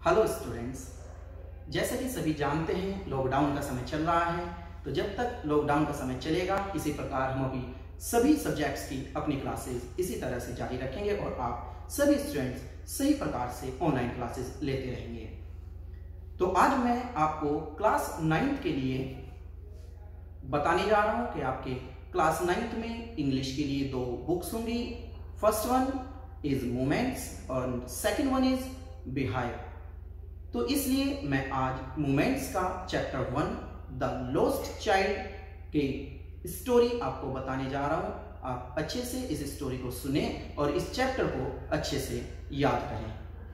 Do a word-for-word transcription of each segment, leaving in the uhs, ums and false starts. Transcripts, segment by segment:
Hello students, जैसे कि सभी जानते हैं लॉकडाउन का समय चल रहा है। तो जब तक लॉकडाउन का समय चलेगा इसी प्रकार हम अभी सभी सब्जेक्ट्स की अपनी क्लासेस इसी तरह से जारी रखेंगे और आप सभी स्टूडेंट्स सही प्रकार से ऑनलाइन क्लासेस लेते रहेंगे। तो आज मैं आपको क्लास नाइन्थ के लिए बताने जा रहा हूं कि आपके क्लास नाइन्थ में इंग्लिश के लिए दो बुक्स होंगी। फर्स्ट वन इज मोमेंट्स और सेकंड वन इज बिहाइव। तो इसलिए मैं आज मोमेंट्स का chapter one The Lost Child की स्टोरी आपको बताने जा रहा हूं। आप अच्छे से इस स्टोरी को सुने और इस चैप्टर को अच्छे से याद करें।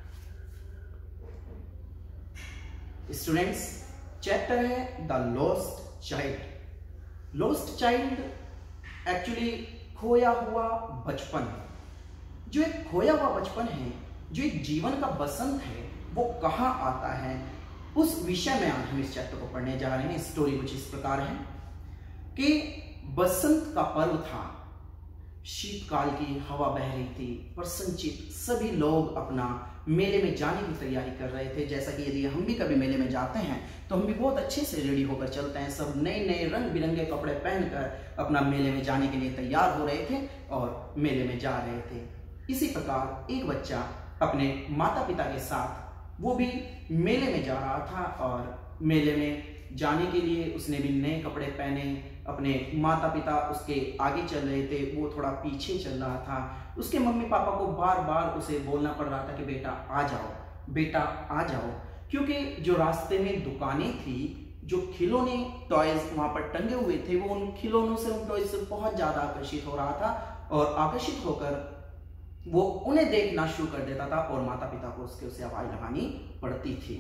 स्टूडेंट्स, चैप्टर है The Lost Child. Lost child actually खोया हुआ बचपन। जो एक खोया हुआ बचपन है, जो एक जीवन का बसंत है, वो कहाँ आता है, उस विषय में आज हम इस चैप्टर को पढ़ने जा रहे हैं। स्टोरी कुछ इस प्रकार है कि बसंत का पर्व था, शीतकाल की हवा बह रही थी, प्रसन्नचित्त सभी लोग अपना मेले में जाने की तैयारी कर रहे थे। जैसा कि यदि हम भी कभी मेले में जाते हैं तो हम भी बहुत अच्छे से रेडी होकर चलते हैं। सब नए नए रंग बिरंगे कपड़े पहनकर अपना मेले में जाने के लिए तैयार हो रहे थे और मेले में जा रहे थे। इसी प्रकार एक बच्चा अपने माता पिता के साथ वो भी मेले में जा रहा था और मेले में जाने के लिए उसने भी नए कपड़े पहने। अपने माता पिता उसके आगे चल रहे थे, वो थोड़ा पीछे चल रहा था। उसके मम्मी पापा को बार बार उसे बोलना पड़ रहा था कि बेटा आ जाओ, बेटा आ जाओ, क्योंकि जो रास्ते में दुकानें थी, जो खिलौने टॉयज वहां पर टंगे हुए थे, वो उन खिलौनों से उन टॉयज से बहुत ज्यादा आकर्षित हो रहा था और आकर्षित होकर वो उन्हें देखना शुरू कर देता था और माता पिता को उसके उसे आवाज लगानी पड़ती थी।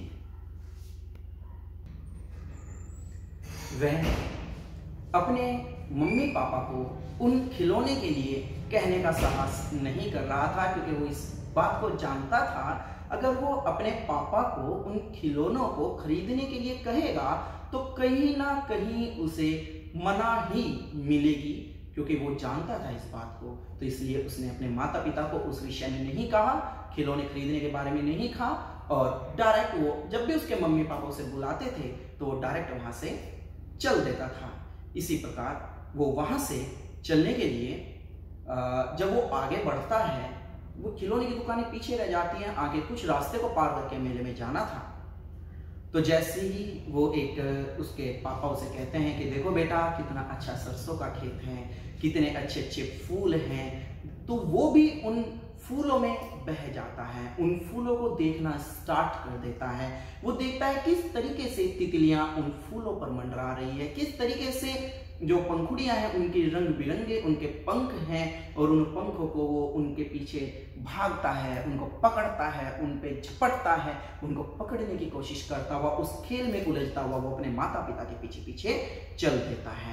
वह अपने मम्मी पापा को उन खिलौने के लिए कहने का साहस नहीं कर रहा था, क्योंकि वो इस बात को जानता था अगर वो अपने पापा को उन खिलौनों को खरीदने के लिए कहेगा तो कहीं ना कहीं उसे मना ही मिलेगी, क्योंकि वो जानता था इस बात को। तो इसलिए उसने अपने माता पिता को उस विषय में नहीं कहा, खिलौने खरीदने के बारे में नहीं कहा और डायरेक्ट वो जब भी उसके मम्मी पापा उसे बुलाते थे तो वो डायरेक्ट वहां से चल देता था। इसी प्रकार वो वहां से चलने के लिए जब वो आगे बढ़ता है, वो खिलौने की दुकानें पीछे रह जाती हैं, आगे कुछ रास्ते को पार करके मेले में जाना था। तो जैसे ही वो एक उसके पापा उसे कहते हैं कि देखो बेटा कितना अच्छा सरसों का खेत है, कितने अच्छे अच्छे फूल हैं, तो वो भी उन फूलों में बह जाता है, उन फूलों को देखना स्टार्ट कर देता है। वो देखता है किस तरीके से तितलियां उन फूलों पर मंडरा रही है, किस तरीके से जो पंखुड़ियां हैं उनके रंग बिरंगे उनके पंख हैं और उन पंखों को वो उनके पीछे भागता है, उनको पकड़ता है, उन पे झपटता है, उनको पकड़ने की कोशिश करता हुआ उस खेल में उलझता हुआ वो अपने माता पिता के पीछे पीछे चल देता है।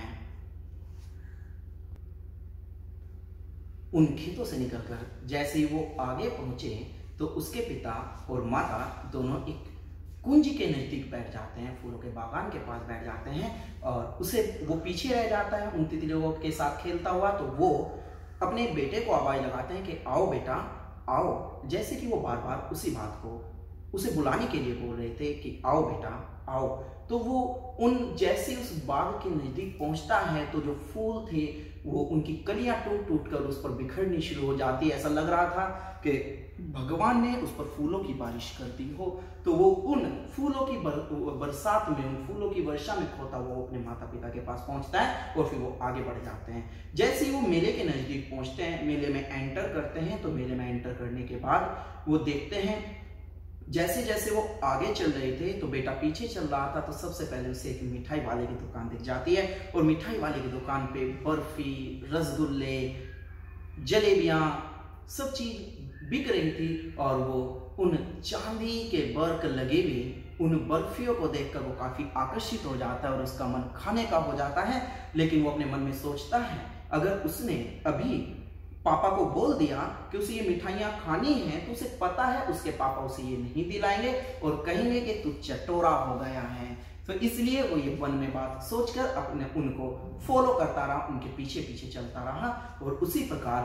उन खेतों से निकलकर जैसे ही वो आगे पहुंचे तो उसके पिता और माता दोनों एक कुंज के नजदीक बैठ जाते हैं, फूलों के बागान के पास बैठ जाते हैं और उसे वो पीछे रह जाता है उन तितलियों के साथ खेलता हुआ। तो वो अपने बेटे को आवाज लगाते हैं कि आओ बेटा आओ, जैसे कि वो बार बार उसी बात को उसे बुलाने के लिए बोल रहे थे कि आओ बेटा आओ। तो वो उन जैसे उस बाग के नजदीक पहुंचता है तो जो फूल थे वो उनकी कलियां टूट टूट कर उस पर बिखरनी शुरू हो जाती है। ऐसा लग रहा था कि भगवान ने उस पर फूलों की बारिश कर दी हो। तो वो उन फूलों की बर, बरसात में, उन फूलों की वर्षा में खोता हुआ अपने माता पिता के पास पहुंचता है और फिर वो आगे बढ़ जाते हैं। जैसे ही वो मेले के नजदीक पहुंचते हैं, मेले में एंटर करते हैं, तो मेले में एंटर करने के बाद वो देखते हैं जैसे जैसे वो आगे चल रहे थे तो बेटा पीछे चल रहा था, तो सबसे पहले उसे एक मिठाई वाले की दुकान दिख जाती है और मिठाई वाले की दुकान पे बर्फी, रसगुल्ले, जलेबियां सब चीज बिक रही थी और वो उन चांदी के बर्क लगे हुए उन बर्फियों को देखकर वो काफी आकर्षित हो जाता है और उसका मन खाने का हो जाता है। लेकिन वो अपने मन में सोचता है अगर उसने अभी पापा को बोल दिया कि उसे ये मिठाइयां खानी हैं तो उसे पता है उसके पापा उसे ये नहीं दिलाएंगे और कहेंगे कि तू चटोरा हो गया है। तो इसलिए वो ये मन में बात सोचकर अपने उनको फॉलो करता रहा, उनके पीछे पीछे चलता रहा और उसी प्रकार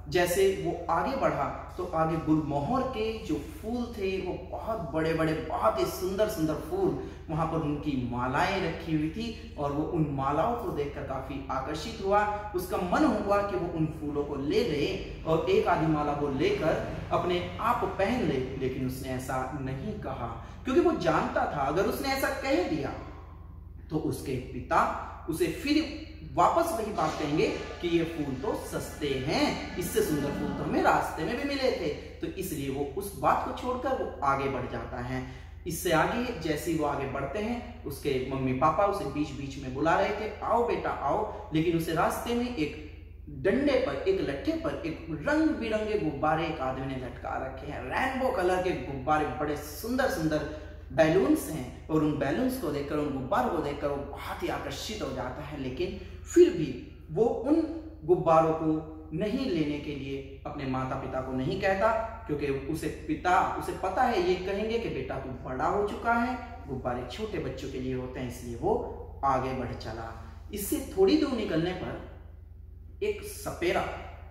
जैसे वो आगे बढ़ा तो आगे गुलमोहर के जो फूल थे वो बहुत बड़े बड़े, बहुत ही सुंदर सुंदर फूल, वहां पर उनकी मालाएं रखी हुई थी और वो उन मालाओं को देखकर काफी आकर्षित हुआ। उसका मन हुआ कि वो उन फूलों को ले ले और एक आधी माला वो लेकर अपने आप पहन ले, लेकिन उसने ऐसा नहीं कहा क्योंकि वो जानता था अगर उसने ऐसा कह दिया तो उसके पिता उसे फिर वापस वही बात कहेंगे कि ये फूल तो सस्ते हैं, इससे सुंदर फूल तो हमें रास्ते में भी मिले थे। तो इसलिए वो उस बात को छोड़कर वो आगे बढ़ जाता है। इससे आगे जैसे ही वो आगे बढ़ते हैं, उसके मम्मी पापा उसे बीच बीच में बुला रहे थे, आओ बेटा आओ, लेकिन उसे रास्ते में एक डंडे पर, एक लट्ठे पर एक रंग बिरंगे गुब्बारे एक आदमी ने लटका रखे हैं। रेनबो कलर के गुब्बारे, बड़े सुंदर सुंदर बैलून्स हैं और उन बैलून्स को देखकर, उन गुब्बारों को देखकर वो बहुत ही आकर्षित हो जाता है। लेकिन फिर भी वो उन गुब्बारों को नहीं लेने के लिए अपने माता पिता को नहीं कहता, क्योंकि उसे पिता उसे पता है ये कहेंगे कि बेटा तू बड़ा हो चुका है, गुब्बारे छोटे बच्चों के लिए होते हैं, इसलिए वो आगे बढ़ चला। इससे थोड़ी दूर निकलने पर एक सपेरा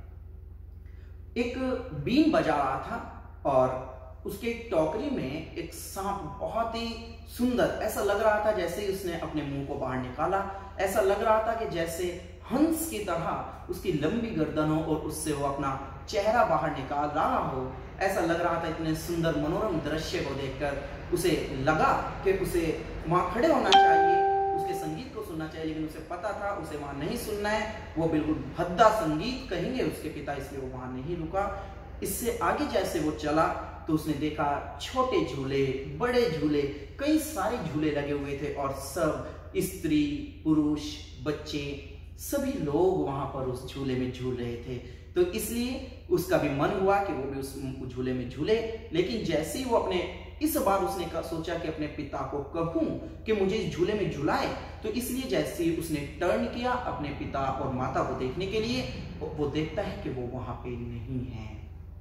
एक बीन बजा रहा था और उसके टोकरी में एक सांप बहुत ही सुंदर, ऐसा लग रहा था जैसे ही उसने अपने मुंह को बाहर निकाला, ऐसा लग रहा था कि जैसे हंस की तरह उसकी लंबी गर्दन हो और उससे वो अपना चेहरा बाहर निकाल रहा हो। ऐसा लग रहा था, इतने सुंदर मनोरम दृश्य को देखकर उसे लगा कि उसे वहां खड़े होना चाहिए, उसके संगीत को सुनना चाहिए, लेकिन उसे पता था उसे वहां नहीं सुनना है, वो बिल्कुल भद्दा संगीत कहेंगे उसके पिता, इसलिए वो वहां नहीं रुका। इससे आगे जैसे वो चला तो उसने देखा छोटे झूले, बड़े झूले, कई सारे झूले लगे हुए थे और सब स्त्री, पुरुष, बच्चे, सभी लोग वहां पर उस झूले में झूल रहे थे। तो इसलिए उसका भी मन हुआ कि वो भी उस झूले में झूले। लेकिन जैसे ही वो अपने इस बार उसने सोचा कि अपने पिता को कहूं कि मुझे इस झूले में झुलाए, तो इसलिए जैसे ही उसने टर्न किया अपने पिता और माता को देखने के लिए, वो देखता है कि वो वहां पे नहीं है।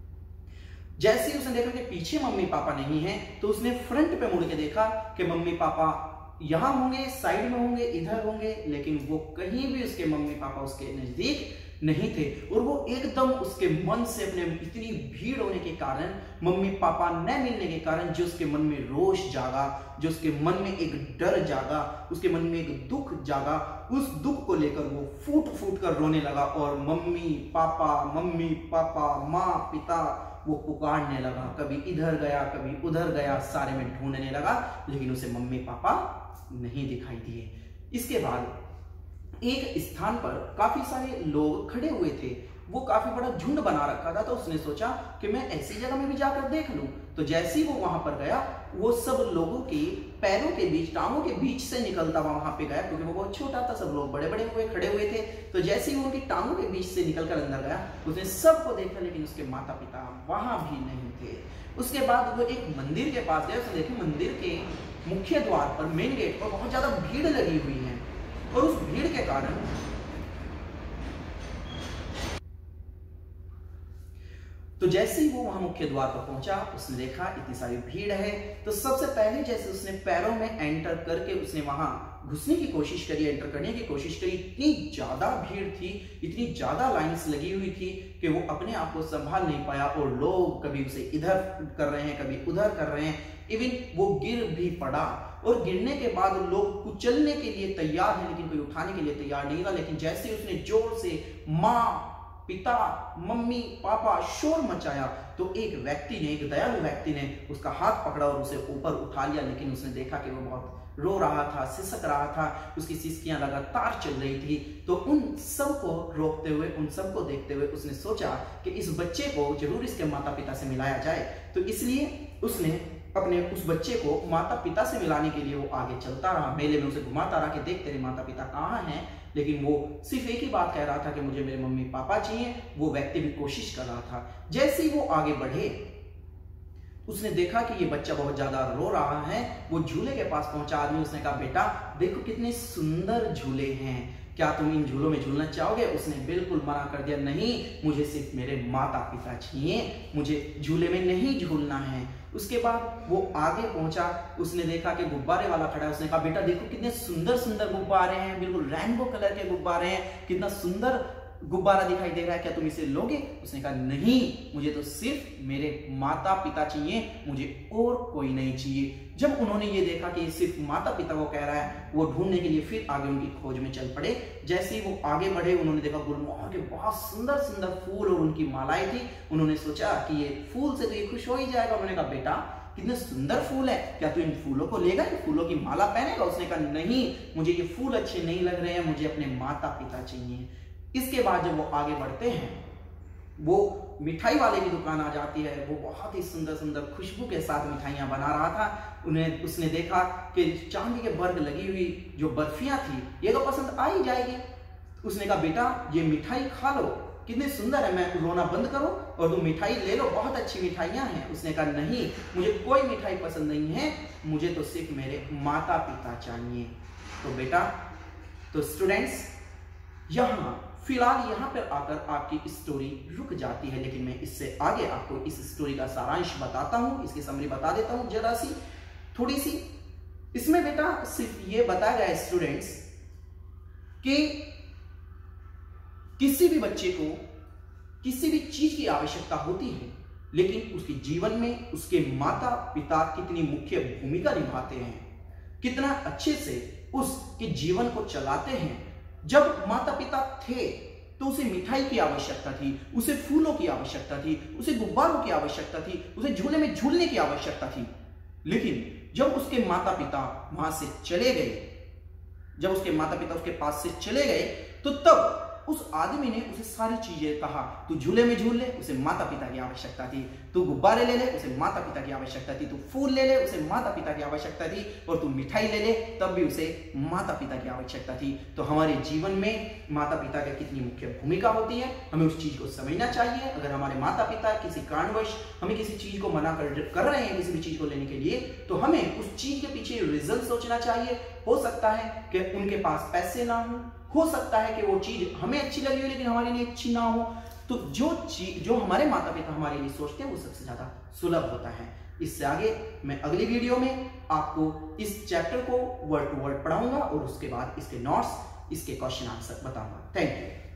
जैसे ही उसने देखा कि पीछे मम्मी पापा नहीं हैं, तो उसने फ्रंट पे मुड़ के देखा कि मम्मी पापा यहां होंगे, साइड में होंगे, इधर होंगे, लेकिन वो कहीं भी उसके मम्मी पापा उसके नजदीक नहीं थे। और वो एकदम उसके मन से अपने इतनी भीड़ होने के कारण, मम्मी पापा न मिलने के कारण, जो उसके मन में रोष जागा, जो उसके मन में एक डर जागा, उसके मन में एक दुख जागा, उस दुख को लेकर वो फूट फूट कर रोने लगा और मम्मी पापा, मम्मी पापा, माँ पिता वो पुकारने लगा। कभी इधर गया, कभी उधर गया, सारे में ढूंढने लगा, लेकिन उसे मम्मी पापा नहीं दिखाई दिए। इसके बाद एक स्थान पर काफी सारे लोग खड़े हुए थे, वो काफी बड़ा झुंड बना रखा था। तो उसने सोचा कि मैं ऐसी जगह में भी जाकर देख लूं। तो जैसे ही वो वहां पर गया, वो सब लोगों के पैरों के बीच, टांगों के बीच से निकलता हुआ वहां पे गया, क्योंकि वो बहुत छोटा था, सब लोग बड़े बड़े हुए खड़े हुए थे। तो जैसे ही वो उनकी टांगों के बीच से निकलकर अंदर गया, उसने सबको देखा, लेकिन उसके माता पिता वहां भी नहीं थे। उसके बाद वो एक मंदिर के पास गया, उसने देखा मंदिर के मुख्य द्वार पर, मेन गेट पर बहुत ज्यादा भीड़ लगी हुई है और उस भीड़ के कारण तो जैसे ही वो वहां मुख्य द्वार पर पहुंचा, उसने देखा इतनी सारी भीड़ है। तो सबसे पहले जैसे उसने पैरों में एंटर करके उसने वहां घुसने की कोशिश करी, एंटर करने की कोशिश करी, इतनी ज्यादा भीड़ थी, इतनी ज्यादा लाइंस लगी हुई थी कि वो अपने आप को संभाल नहीं पाया और लोग कभी उसे इधर कर रहे हैं, कभी उधर कर रहे हैं। इवन वो गिर भी पड़ा और गिरने के बाद लोग कुचलने के लिए तैयार हैं, लेकिन कोई उठाने के लिए तैयार नहीं था। लेकिन जैसे उसने जोर से माँ पिता, मम्मी, पापा शोर मचाया, तो एक व्यक्ति ने, एक दयालु व्यक्ति ने उसका हाथ पकड़ा और उसे ऊपर उठा लिया। लेकिन उसने देखा कि वो बहुत रो रहा था, सिसक रहा था, उसकी सिसकियां लगातार चल रही थी। तो उन सबको रोकते हुए, उन सबको देखते हुए उसने सोचा कि इस बच्चे को जरूर इसके माता पिता से मिलाया जाए। तो इसलिए उसने अपने उस बच्चे को माता पिता से मिलाने के लिए वो आगे चलता रहा, मेले में उसे घुमाता रहा कि देख तेरे माता पिता कहाँ हैं। लेकिन वो सिर्फ एक ही बात कह रहा था कि मुझे मेरे मम्मी पापा चाहिए। वो व्यक्ति भी कोशिश कर रहा था। जैसे ही वो आगे बढ़े, उसने देखा कि ये बच्चा बहुत ज्यादा रो रहा है। वो झूले के पास पहुंचा आदमी, उसने कहा बेटा देखो कितने सुंदर झूले हैं, क्या तुम इन झूलों में झूलना चाहोगे? उसने बिल्कुल मना कर दिया, नहीं मुझे सिर्फ मेरे माता पिता चाहिए, मुझे झूले में नहीं झूलना है। उसके बाद वो आगे पहुंचा, उसने देखा कि गुब्बारे वाला खड़ा है। उसने कहा बेटा देखो कितने सुंदर सुंदर गुब्बारे हैं, बिल्कुल रेनबो कलर के गुब्बारे हैं, कितना सुंदर गुब्बारा दिखाई दे रहा है, क्या तुम इसे लोगे? उसने कहा नहीं, मुझे तो सिर्फ मेरे माता पिता चाहिए, मुझे और कोई नहीं चाहिए। जब उन्होंने ये देखा कि सिर्फ माता पिता को कह रहा है, वो ढूंढने के लिए फिर आगे उनकी खोज में चल पड़े। जैसे ही वो आगे बढ़े, उन्होंने देखा गुलमोहर के बहुत सुंदर सुंदर फूल और उनकी मालाएं थी। उन्होंने सोचा कि ये फूल से तो ये खुश हो ही जाएगा। उन्होंने कहा बेटा कितने सुंदर फूल है, क्या तू इन फूलों को लेगा, इन फूलों की माला पहनेगा? उसने कहा नहीं, मुझे ये फूल अच्छे नहीं लग रहे हैं, मुझे अपने माता पिता चाहिए। इसके बाद जब वो आगे बढ़ते हैं, वो मिठाई वाले की दुकान आ जाती है। वो बहुत ही सुंदर सुंदर खुशबू के साथ मिठाइयां बना रहा था। उन्हें उसने देखा कि चांदी के बर्ग लगी हुई जो बर्फियां थी, ये तो पसंद आ ही जाएगी। उसने कहा बेटा ये मिठाई खा लो, कितनी सुंदर है, मैं रोना बंद करो और तुम मिठाई ले लो, बहुत अच्छी मिठाइयां हैं। उसने कहा नहीं, मुझे कोई मिठाई पसंद नहीं है, मुझे तो सिर्फ मेरे माता पिता चाहिए। तो बेटा, तो स्टूडेंट्स, यहां फिलहाल यहां पर आकर आपकी स्टोरी रुक जाती है, लेकिन मैं इससे आगे आपको इस स्टोरी का सारांश बताता हूं, इसकी समरी बता देता हूं जरा सी, थोड़ी सी। इसमें बेटा सिर्फ ये बताया गया स्टूडेंट्स कि किसी भी बच्चे को किसी भी चीज की आवश्यकता होती है, लेकिन उसके जीवन में उसके माता पिता कितनी मुख्य भूमिका निभाते हैं, कितना अच्छे से उसके जीवन को चलाते हैं। जब माता पिता थे तो उसे मिठाई की आवश्यकता थी, उसे फूलों की आवश्यकता थी, उसे गुब्बारों की आवश्यकता थी, उसे झूले में झूलने की आवश्यकता थी। लेकिन जब उसके माता पिता वहां से चले गए, जब उसके माता पिता उसके पास से चले गए, तो तब उस आदमी ने उसे सारी चीजें कहा। तू झूले में झूल ले, उसे माता पिता की आवश्यकता थी। तू गुब्बारे ले ले, उसे माता पिता की आवश्यकता थी। तू फूल ले ले, उसे माता पिता की आवश्यकता थी। और तू मिठाई ले ले, तब भी उसे माता पिता की आवश्यकता थी। तो हमारे जीवन में माता पिता की कितनी मुख्य भूमिका होती है, हमें उस चीज को समझना चाहिए। अगर हमारे माता पिता किसी कारणवश हमें किसी चीज को मना कर, कर रहे हैं किसी भी चीज को लेने के लिए, तो हमें उस चीज के पीछे रिजल्ट सोचना चाहिए। हो सकता है कि उनके पास पैसे ना हो, हो सकता है कि वो चीज हमें अच्छी लगी हो लेकिन हमारे लिए अच्छी ना हो। तो जो चीज जो हमारे माता पिता हमारे लिए सोचते हैं वो सबसे ज्यादा सुलभ होता है। इससे आगे मैं अगली वीडियो में आपको इस चैप्टर को वर्ड टू वर्ड पढ़ाऊंगा और उसके बाद इसके नोट्स, इसके क्वेश्चन आंसर बताऊंगा। Thank you.